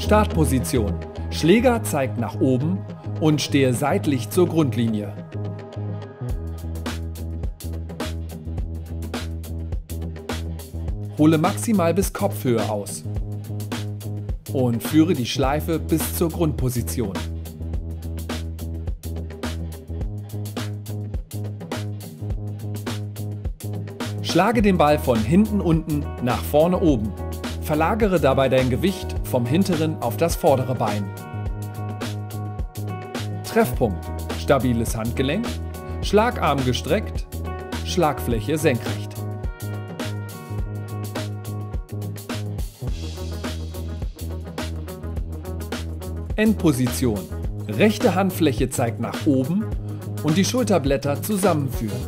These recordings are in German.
Startposition. Schläger zeigt nach oben und stehe seitlich zur Grundlinie. Hole maximal bis Kopfhöhe aus und führe die Schleife bis zur Grundposition. Schlage den Ball von hinten unten nach vorne oben. Verlagere dabei dein Gewicht vom hinteren auf das vordere Bein. Treffpunkt: stabiles Handgelenk, Schlagarm gestreckt, Schlagfläche senkrecht. Endposition: rechte Handfläche zeigt nach oben und die Schulterblätter zusammenführen.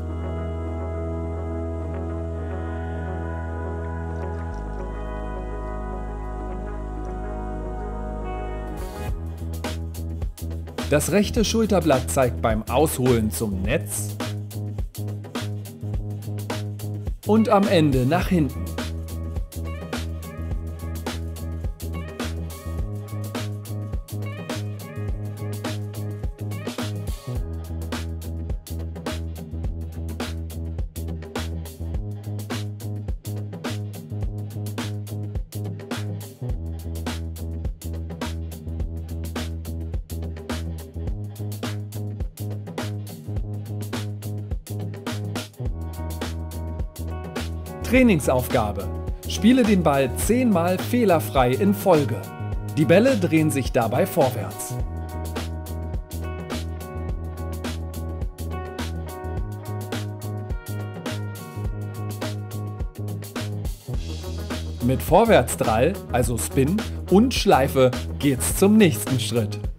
Das rechte Schulterblatt zeigt beim Ausholen zum Netz und am Ende nach hinten. Trainingsaufgabe: Spiele den Ball 10-mal fehlerfrei in Folge. Die Bälle drehen sich dabei vorwärts. Mit Vorwärtsdrall, also Spin und Schleife, geht's zum nächsten Schritt.